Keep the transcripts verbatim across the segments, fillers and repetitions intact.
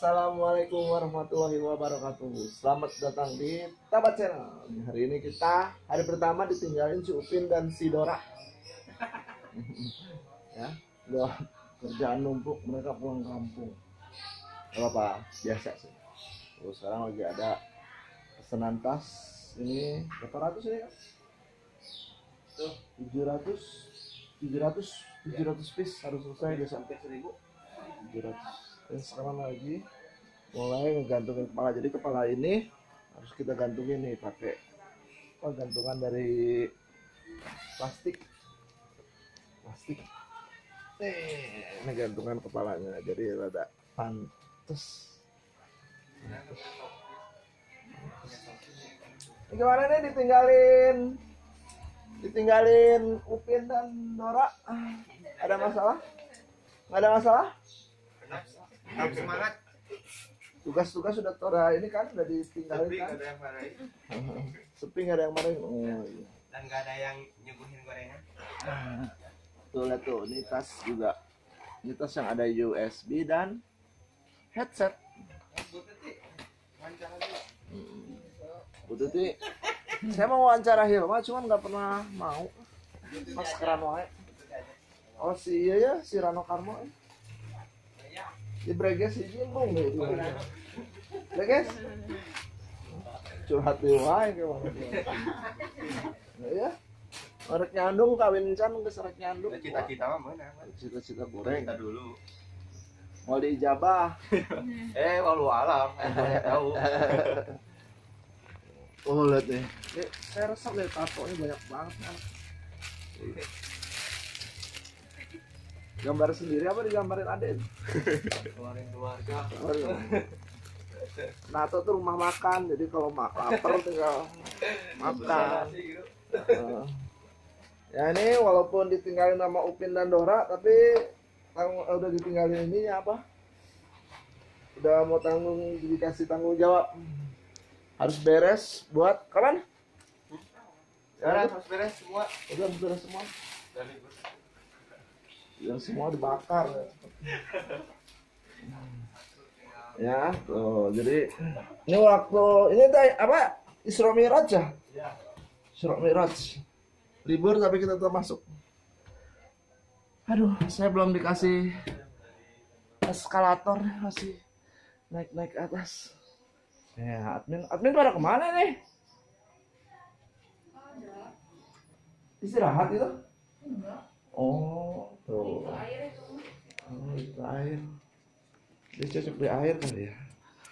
Assalamualaikum warahmatullahi wabarakatuh. Selamat datang di Tabat Channel. Hari ini kita hari pertama ditinggalin si Upin dan si Dora. Ya, udah kerjaan numpuk, mereka pulang kampung. Gak apa-apa, biasa sih. Terus sekarang lagi ada pesanan tas. Ini berapa ratus ini kan? Tuh, tujuh ratus tujuh ratus tujuh ratus piece harus selesai besok. Sampai seribu tujuh ratus. Dan sekarang lagi mulai menggantungin kepala. Jadi kepala ini harus kita gantungin nih pakai oh, gantungan dari plastik plastik eh, ini gantungan kepalanya jadi rada pantes. Ini gimana nih ditinggalin ditinggalin Upin dan Dora? Ada masalah? Nggak ada masalah? Tetap semangat. Tugas-tugas sudah Tora ini kan udah ditinggalin Sepi kan? nggak ada yang marahin. Sepi nggak ada yang marahin. Oh iya. Dan nggak ada yang nyuguhin gorengan. Tuh lihat tuh, ini tas juga. Ini tas yang ada U S B dan headset. Bu Tuti, wawancara dulu. Bu Tuti, saya mau wawancara Hilma, cuman nggak pernah mau. Maskeran wae. Oh si iya ya, si Rano Karmo. Eh. Di Breges sih jimbung deh. Breges. Curhat di wae ke mana. Ya. Orek nyandung kawin can geus rek nyandung. Cita-cita mah mana? Cita-cita goreng. Kita dulu. Mau diijabah. Eh, walau alam, saya tahu. Oh lihat deh. Eh, saya resep deh tatonya banyak banget kan. Gambar sendiri apa digambarin Aden? Keluarin keluarga. Nato tuh rumah makan, jadi kalau mak lapar tinggal makan. Uh, ya ini walaupun ditinggalin sama Upin dan Dora, tapi tanggung, udah ditinggalin ini ya apa? Udah mau tanggung dikasih tanggung jawab. Harus beres buat kapan? Sekarang harus beres semua. Udah harus beres semua. Dari Yang semua dibakar. Ya, tuh. Jadi ini waktu ini teh apa? Isra Mi'raj ya? ya. Isra Mi'raj. Libur tapi kita tetap masuk. Aduh, saya belum dikasih eskalator, masih naik-naik ke atas. Ya, admin admin pada kemana nih? Istirahat itu? Enggak. Oh, tuh. Air itu. Oh, itu air. Dia cocok di air kali ya.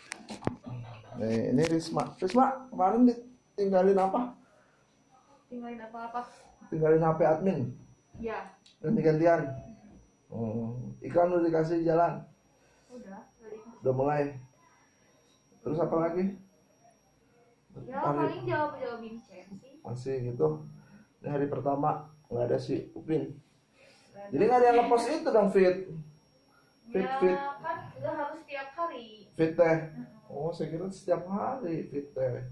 Nih, ini Risma. Risma, kemarin ditinggalin apa? Tinggalin apa-apa? Tinggalin H P admin. Ya. Ganti-gantian. Oh, ikan udah dikasih jalan. Udah. Dari. Udah mulai. Terus apa lagi? Ya Hari- paling jawab-jawabin chat sih. Masih gitu. Ini hari pertama nggak ada si Upin. Gak Jadi nggak ada yang ngepost itu dong fit. Fit ya, fit kan udah harus tiap hari. fit teh. Oh, saya kira setiap hari fit teh.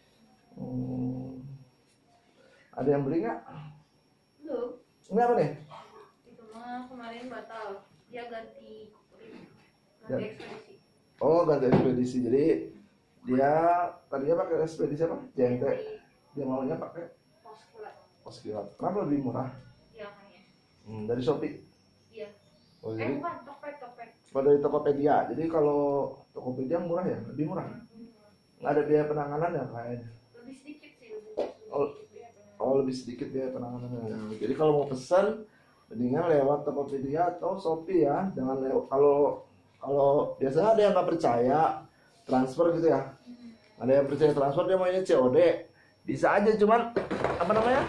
Hmm. Ada yang beli nggak? Belum. Ini apa nih? Itu mah kemarin batal. Dia ganti Ya. ganti ekspedisi. Oh, ganti ekspedisi. Jadi dia tadinya pakai ekspedisi apa? J N T. Ganti Dia maunya pakai pos kilat. pos kilat. Kenapa lebih murah? Iya kayaknya. Hmm, dari Shopee. Iya. Oh, Eh jadi bukan topet topet. kalau dari Tokopedia. Jadi kalau Tokopedia murah ya, lebih murah. Nggak ada biaya penanganan ya kayaknya. Lebih sedikit sih lebih. Oh. sedikit ya, benar. Oh, lebih sedikit biaya penanganannya. Jadi kalau mau pesan mendingan lewat Tokopedia atau Shopee ya. Jangan lewat kalau kalau biasanya ada yang nggak percaya transfer gitu ya. Ada yang percaya transfer dia maunya C O D. Bisa aja cuman apa namanya?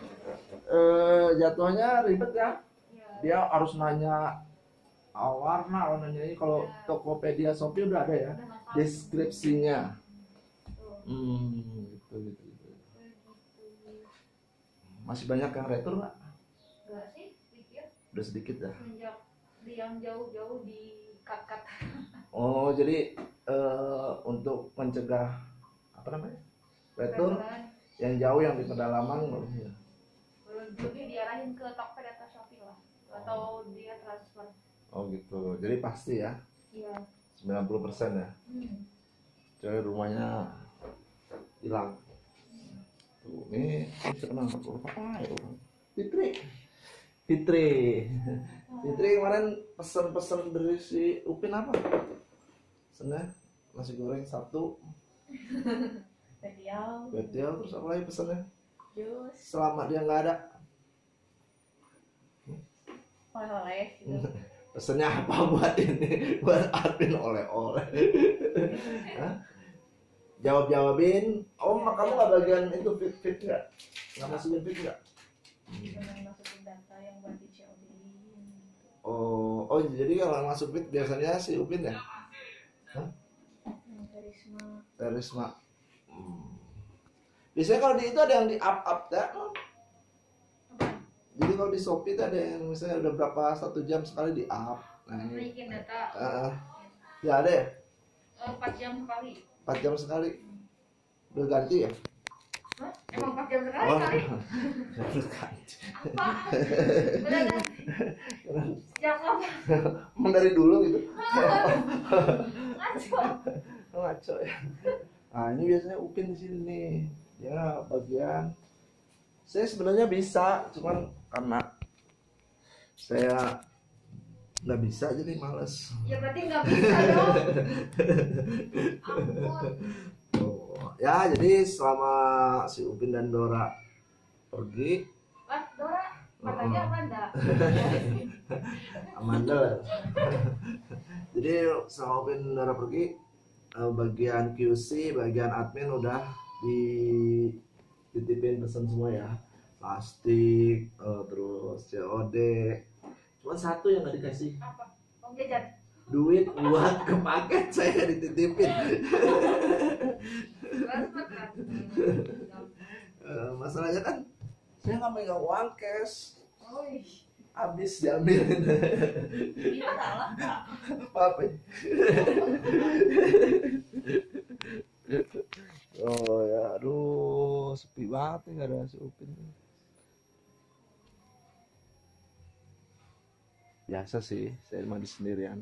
Eh, jatuhnya ribet ya. Iya. Dia harus nanya ah, warna, oh, nanya ini kalau Tokopedia Shopee udah ada ya Udah masalah. deskripsinya. Tuh. Hmm, gitu gitu. gitu. Begitu. Masih banyak yang retur nggak? Enggak sih, sedikit. Udah sedikit ya. Semenjak di yang jauh-jauh di cut-cut. Oh, jadi eh, untuk mencegah apa namanya? Retur Restoran. yang jauh yang di pedalaman ya. Jadi diarahin ke Tokped atau Shopee lah. Atau dia transfer. Oh gitu. Jadi pasti ya. Iya. sembilan puluh persen ya. Hmm. Jadi rumahnya hilang. Tuh, ini bisa kenal apa ya orang? Fitri. Fitri. Fitri kemarin pesan-pesan dari si Upin apa? Pesennya nasi goreng satu. Bediau. Betul, terus apa lagi pesannya? Jus. Selama dia nggak ada. Oleh-oleh gitu. Pesannya apa buat ini? Buat admin oleh-oleh. Hah? Jawab-jawabin. Oh, mak kamu nggak bagian itu fit fit nggak? Nggak masukin fit nggak? Dengan masukin data yang buat di C O D. Oh, oh jadi kalau masuk fit biasanya si Upin ya? Hah? Hmm, Karisma. Terisma. Hmm. Biasanya kalau di itu ada yang di up up ya? Apa? Jadi kalau di Shopee itu ada yang misalnya udah berapa satu jam sekali di up. Nah ini. Naikin data. Uh, ya ada ya? Eh, empat jam sekali. empat jam sekali. Udah ganti ya? Hah? Emang empat jam sekali Oh, kali? udah ganti. Apa? Udah ganti. Sejak kapan? Emang dari dulu gitu. Ngaco. Oh, ngaco ya. Nah ini biasanya Upin di sini nih. Dia bagian. Saya sebenarnya bisa, cuman karena saya nggak bisa jadi males. Ya berarti nggak bisa dong. Ampun. Oh, ya jadi selama si Upin dan Dora pergi, Wah, Dora, katanya Oh. Amanda. Amanda. Jadi selama Upin dan Dora pergi, eh, bagian Q C, bagian admin udah dititipin pesan semua ya, plastik, eh, terus C O D. Cuma satu yang nggak dikasih, Apa? Om jajan. duit buat ke paket saya dititipin. Transfer kan? Eh, masalahnya kan saya nggak megang uang cash, Oh, ih. habis diambilin. Ini salah nggak? Apa ya? Oh ya, aduh, sepi banget nih nggak ada si Upin. Biasa sih, saya mandi sendirian.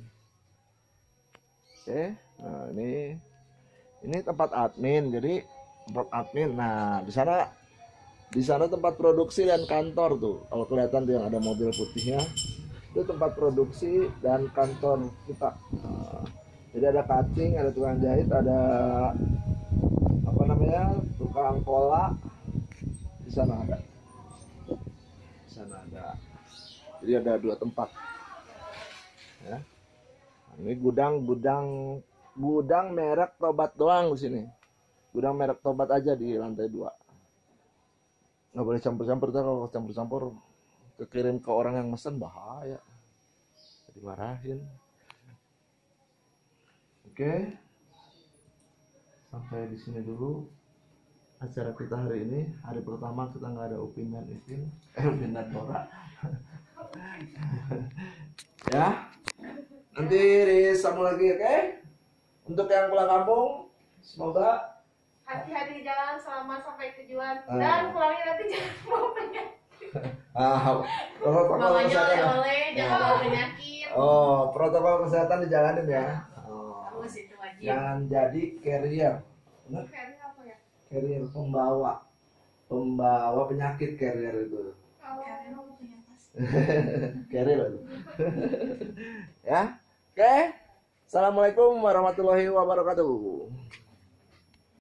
Oke, nah ini ini tempat admin, jadi tempat admin. Nah di sana di sana tempat produksi dan kantor tuh. Kalau kelihatan tuh yang ada mobil putihnya, itu tempat produksi dan kantor kita. Nah, jadi ada cutting, ada tukang jahit, ada apa namanya tukang pola. Di sana ada, di sana ada. Jadi ada dua tempat. Ya. Nah, ini gudang gudang gudang merek Tobat doang di sini. Gudang merek Tobat aja di lantai dua. Nggak boleh campur-campur, kalau campur-campur kekirim ke orang yang mesen bahaya. Dimarahin. Oke. Sampai di sini dulu acara kita hari ini. Hari pertama kita nggak ada Upin dan Ipin, eh Upin dan Dora. Ya. Nanti disambung lagi, oke? Untuk yang pulang kampung, semoga Hati-hati di jalan selama sampai tujuan. Ah. Dan pulangnya nanti jangan bawa penyakit. ah, protokol Bawanya kesehatan. oleh-oleh, jangan Ya. bawa penyakit. Oh, protokol kesehatan dijalanin ya. Oh. Harus itu wajib. Jangan jadi carrier. Benar? Kayaknya apa ya? Carrier pembawa. Pembawa penyakit carrier itu. Kayaknya mau punya tas. Carrier itu. Ya. Oke. Assalamualaikum warahmatullahi wabarakatuh.